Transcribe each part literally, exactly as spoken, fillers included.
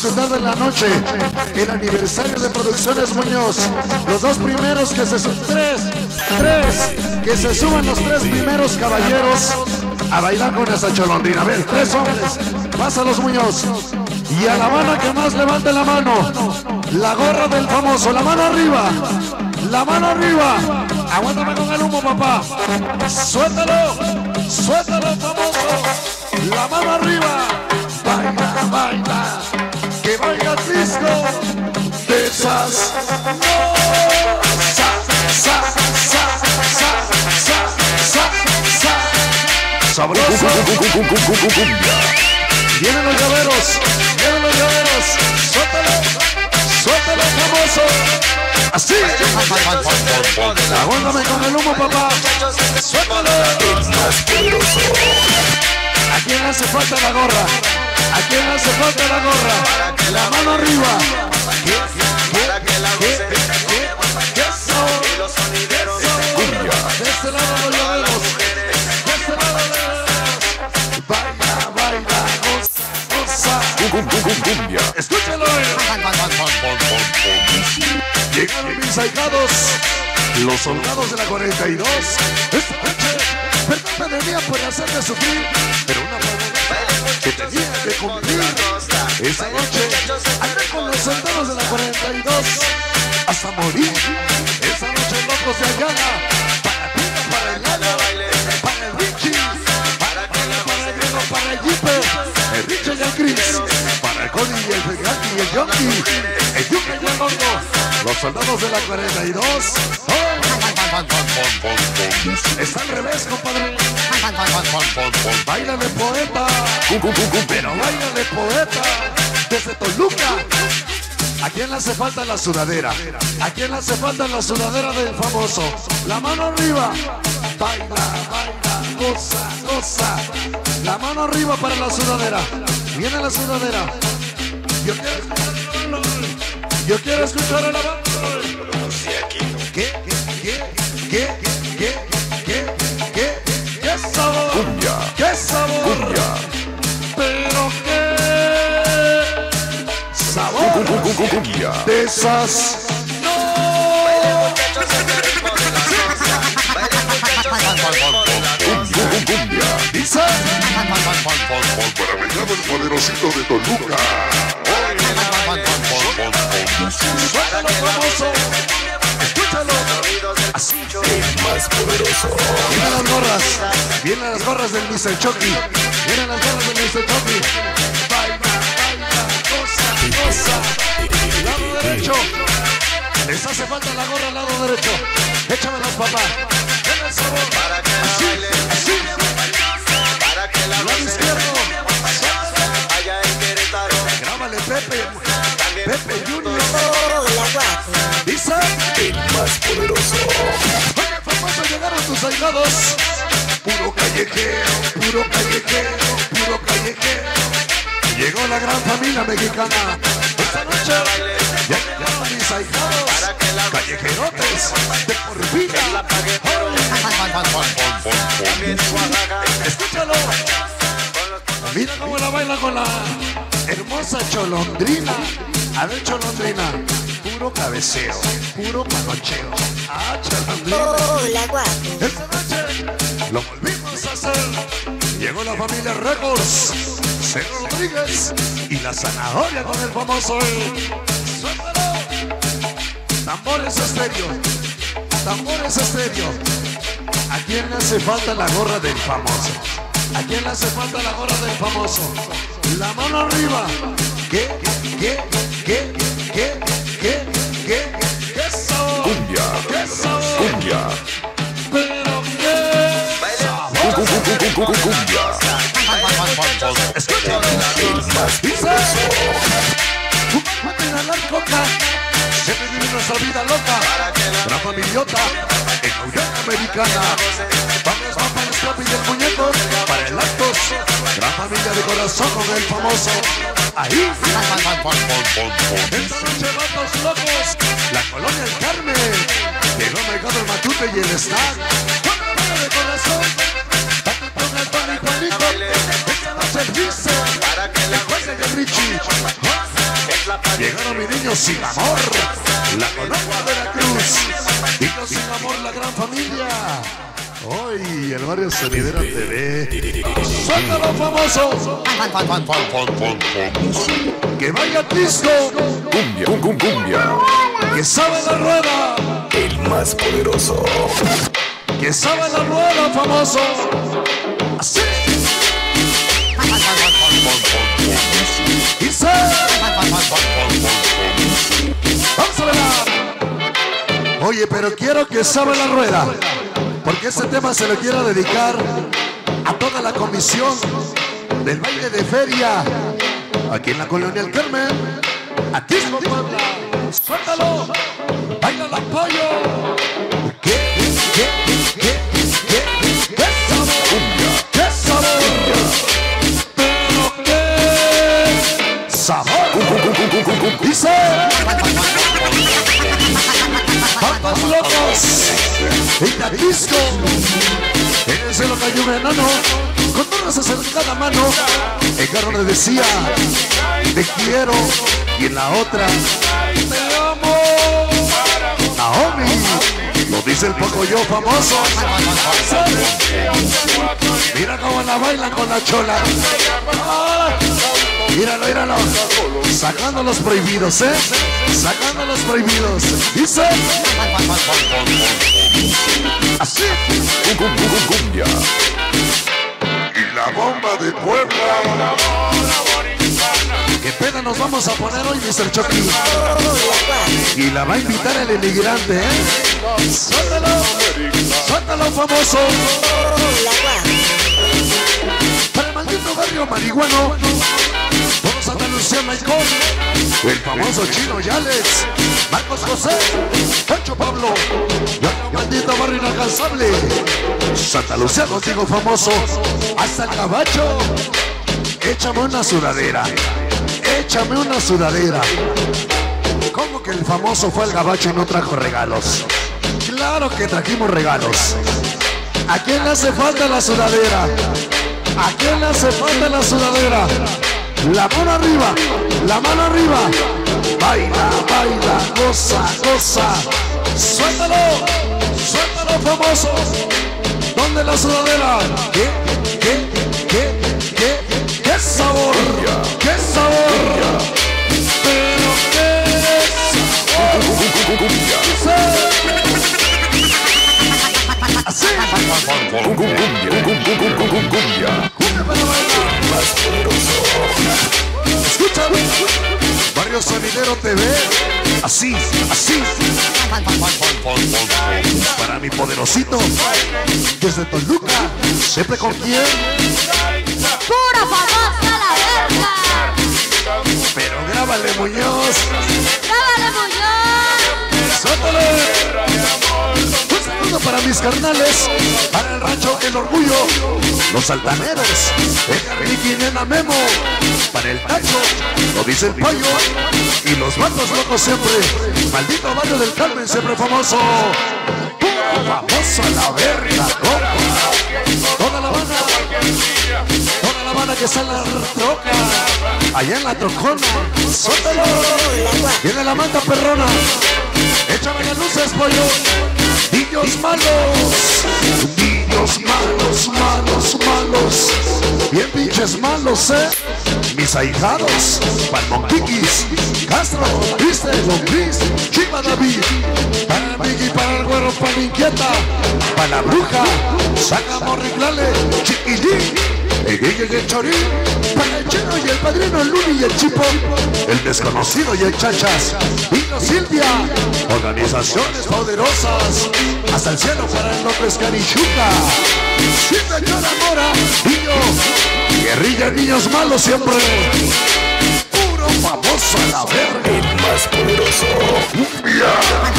disfrutar de la noche. El aniversario de Producciones Muñoz. Los dos primeros que se suban, tres, tres, que se suban los tres primeros caballeros a bailar con esa cholondrina. A ver, tres hombres, pásalos Muñoz. Y a la mano que más levante la mano, la gorra del famoso, la mano arriba, la mano arriba. Aguántame con el humo, papá. Suéltalo, suéltalo, famoso. La mano arriba. Baila, baila, que baila el disco de esas. No, sa, sa, sa, sa, sa, sa, sa. Sabroso. Vienen los llaveros, vienen los llaveros. Suéltalo, suéltalo, famoso. Así. Aguántame con el humo, papá. Suéltalo. ¿A quién hace falta la gorra? ¿A quién hace falta la gorra? La mano arriba. ¿Qué? ¿Qué? ¿Qué? ¿Qué? ¿Qué son? De este lado los llaveros. De este lado los llaveros. Baila, baila, goza, goza. Escúchalo. Llegaron mis ahijados, los soldados de la cuarenta y dos. Esta noche, perdón me venía por hacerme sufrir, pero una promesa que tenía que cumplir. Esa noche, andé con los soldados de la cuarenta y dos hasta morir. Esa noche, locos de Ayala, para ti, para el Lalo, para el Richie, para, para, para el Diego, para el Jipe, el Richie y el Chris, para el Cody y el Fegati y el Yonki, el Yuka y el Longo, los soldados de la cuarenta y dos. ¡Oh! Está al revés, compadre. Báilale, poeta. Pero báilale, poeta. Desde Toluca. ¿A quién le hace falta la sudadera? ¿A quién le hace falta la sudadera del famoso? La mano arriba. Baila, baila, goza, goza. La mano arriba para la sudadera. Viene la sudadera. Yo quiero escuchar el bando. Yo quiero escuchar el bando. ¿Qué? ¿Qué? ¿Qué? ¿Qué? ¿Qué? ¿Qué? ¿Qué? ¿Qué sabor? Cumbia. ¿Qué sabor? Cumbia. Pero qué sabor. Cumbia. De esas. No. Cumbia. Dice. Para bailar el poderosito de Toluca. Suéltalo, famoso. Escúchalo. Así es más poderoso. Vienen las gorras. Vienen las gorras del mister Chucky. Vienen las gorras del mister Chucky. Baila, baila, goza, goza. Lado derecho. Les hace falta la gorra al lado derecho. Échamelas, papá. Ven el sabor. Así, así. Lado izquierdo. Grábale, Pepe. Pepe Junior. Dice el más poderoso. Oye, famoso, llegaron tus ahijados. Puro callejero, puro callejero, puro callejero. Llegó la gran familia mexicana. Esta noche ya llegaron mis ahijados. Callejerotes de por vida. Escúchalo. Mira cómo la baila con la hermosa cholondrina. A ver, cholondrina. Puro cabeceo, puro panocheo. Ah, cholondrina. Hola, guapo. Esta noche lo volvimos a hacer. Llegó la familia Records, C. Rodríguez y la zanahoria con el famoso. Suéltalo. Tambores estéreo. Tambores estéreo. ¿A quién le hace falta la gorra del famoso? ¿A quién le hace falta la gorra del famoso? La mano arriba. ¿Qué? ¿Qué? ¿Qué? ¿Qué? ¿Qué? ¿Qué? ¿Qué sabor? Cumbia. ¿Qué sabor? Cumbia. Pero qué sabor. Cumbia. Escúchalo. Dice. Fumar, inhalar coca. Siempre vivir nuestra vida loca. Una familiota en la Unión Americana. Vamos, vamos para el Scrappy del muñeco. Para el Actos. Gran familia de corazón con el famoso. Ahí. Esta noche van los locos. La colonia El Carmen. Llegó Mercado el Matute y el Snack. Con la familia de corazón. Con el Tony Tonico. Esta noche dice. El juez de Richie. Llegaron mis niños sin amor, la Conagua de la Cruz. Niños sin amor, la gran familia. Hoy el barrio Sonidera T V. ¡Suéltalo, famoso! Que vaya disco. Cumbia, cum, cum, cumbia. Que sabe la rueda. El más poderoso. Que sabe la rueda, famoso. Así. Y se. Vamos a ver. Oye, pero quiero que sabe la rueda, porque este tema se lo quiero dedicar a toda la comisión del baile de feria aquí en la colonia El Carmen. Aquí es Puebla. Suéltalo. Baila la pollo. ¿Qué? ¿Qué? ¿Qué? ¿Qué? ¿Qué sabor? ¿Qué sabor? ¿Pero qué sabor? Dice. ¡Papas locos! ¡Y a disco! En el cielo cayó un enano con dos rosas en cada mano. El carro le decía te quiero, y en la otra te amo. Naomi, lo dice el Pocoyo famoso. Mira cómo la bailan con la chola. Míralo, míralo. Sacando los prohibidos, ¿eh? Sacando los prohibidos. Dice. Así. Cumbia. Y la bomba de Puebla. ¿Qué pena nos vamos a poner hoy, mister Chucky? Y la va a invitar el emigrante, ¿eh? Suéltalo. Suéltalo, famoso. Para el maldito barrio marihuano. Todo Santa Lucía, Maicón, el famoso Chino Yales, Marcos José, Pancho Pablo, y el maldito barrio inalcanzable. Santa Lucía, contigo famoso, hasta el Gabacho. Échame una sudadera, échame una sudadera. ¿Cómo que el famoso fue al Gabacho y no trajo regalos? Claro que trajimos regalos. ¿A quién le hace falta la sudadera? ¿A quién le hace falta la sudadera? La mano arriba, la mano arriba. Baila, baila, goza, goza. Suéltalo, suéltalo, famoso. ¿Dónde la sudadera? ¿Qué, qué, qué, qué, qué sabor? ¿Qué sabor? Pero qué sabor. Así. Cumbia. Cumbia para bailar. Más poderoso. Escúchame. Barrio Sonidero T V. Así, así. Para mi poderosito. Desde Toluca. Siempre con quién. Pura famosa la verga. Pero grábale, Muñoz. Grábale, Muñoz. Suéltale. Un saludo para mis carnales. Para el rancho El Orgullo. Los altaneros. Ricky, Nena, Memo. Para el Tacho. Lo dice el Pollo. Y los vatos locos siempre. Maldito barrio del Carmen, siempre famoso. Puro famoso a la verga. Toda la banda. Toda la banda que está en la troca. Allá en la trocona. Suéltalo. Viene la manta perrona. Échame las luces, pollo. Niños malos. Niños malos, malos, malos. Bien pinches malos, eh. Mis ahijados. Palmonquiquis. Castro. Viste. Lombriz. Chiva David. Para el Migui, para el güero, para la inquieta. Para la bruja. Saca Morriglale. Chiquillín. El Guille y el Chorín. Para el Chino y el Padrino, el Luni y el Chipo. El Desconocido y el Chachas. Vino Silvia. Organizaciones poderosas. Hasta el cielo para el López Carichuca. Siempre llora Mora. Niño. Guerrilla, niños malos siempre. Puro famoso a la verga. El más poderoso. Cumbia.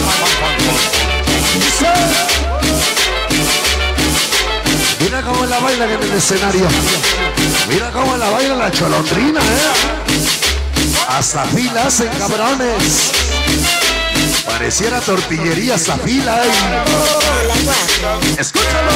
Mira cómo la bailan en el escenario. Mira cómo la baila la cholondrina, eh. Hasta filas en cabrones. Pareciera tortillería Zafila. Escúchalo.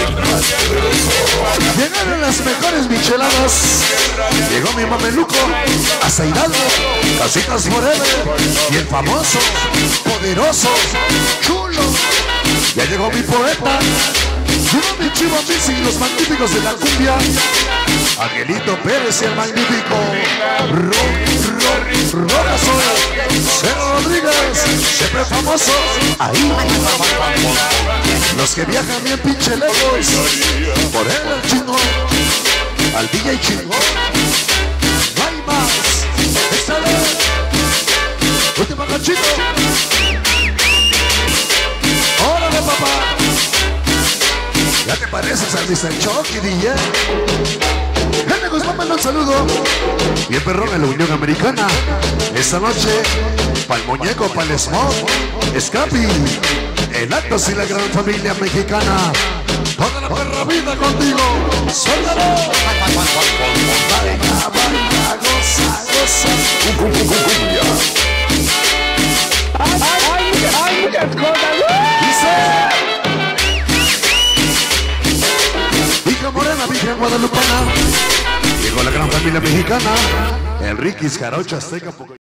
Llegaron las mejores micheladas. Llegó mi mameluco hasta Hidalgo. Casitas Forever. Y el famoso, poderoso, chulo. Ya llegó mi poeta. Llegó mi Chivo Mix y los magníficos de la cumbia. Angelito Pérez y el magnífico Ro, Ro, Rogazo, Cero Rodríguez, siempre famoso. Ahí los que viajan bien pinche lejos. Por él el chingón, al D J chingón. No hay más. Échale. Último cachito. Órale, papá. ¿Ya te pareces al mister Chucky, D J? Gente Guzmán, manda un saludo. Bien perrón en la Unión Americana. Esta noche, pa'l muñeco, pa'l Smog, Scrappy, el Actos y la gran familia mexicana. Toda la perra vida contigo. ¡Suéltalo! Baila, baila, goza, goza. Hay muchas cosas. Dice. Hija Morena, Virgen Guadalupana. Llegó la gran familia mexicana. Enriquez, Jarocho, Azteca.